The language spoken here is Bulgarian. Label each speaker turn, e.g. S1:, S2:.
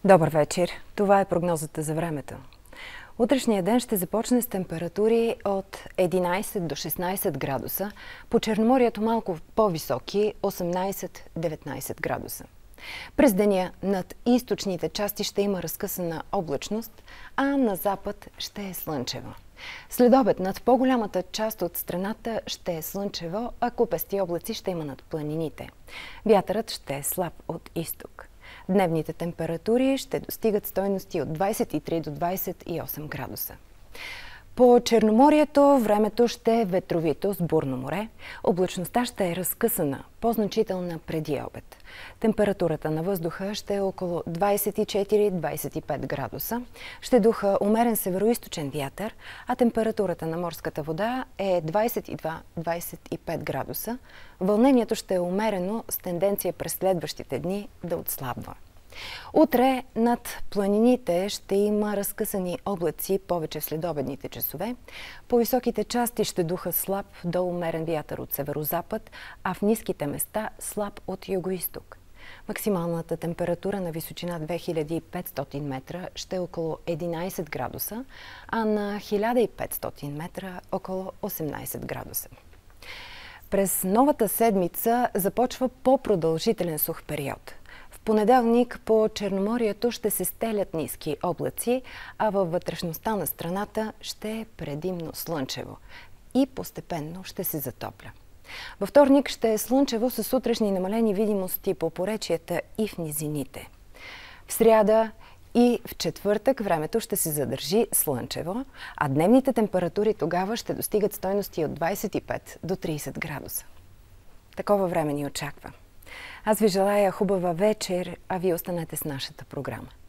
S1: Добър вечер! Това е прогнозата за времето. Утрешния ден ще започне с температури от 11 до 16 градуса, по Черноморието малко по-високи 18-19 градуса. През деня над източните части ще има разкъсана облачност, а на запад ще е слънчево. След обед над по-голямата част от страната ще е слънчево, а купести облаци ще има над планините. Вятърът ще е слаб от изток. Дневните температури ще достигат стойности от 23 до 28 градуса. По Черноморието времето ще е ветровито с бурно море. Облачността ще е разкъсана, по-значителна преди обед. Температурата на въздуха ще е около 24-25 градуса. Ще духа умерен североизточен вятър, а температурата на морската вода е 22-25 градуса. Вълнението ще е умерено с тенденция през следващите дни да отслабва. Утре над планините ще има разкъсани облаци повече в следобедните часове. По високите части ще духа слаб до умерен вятър от северозапад, а в ниските места слаб от югоизток. Максималната температура на височина 2500 метра ще е около 11 градуса, а на 1500 метра около 18 градуса. През новата седмица започва по-продължителен сух период. В понеделник по Черноморието ще се стелят ниски облаци, а във вътрешността на страната ще е предимно слънчево и постепенно ще се затопля. Във вторник ще е слънчево с утрешни намалени видимости по поречията и в низините. В сряда и в четвъртък времето ще се задържи слънчево, а дневните температури тогава ще достигат стойности от 25 до 30 градуса. Такова време ни очаква. Аз ви желая хубава вечер, а вие останете с нашата програма.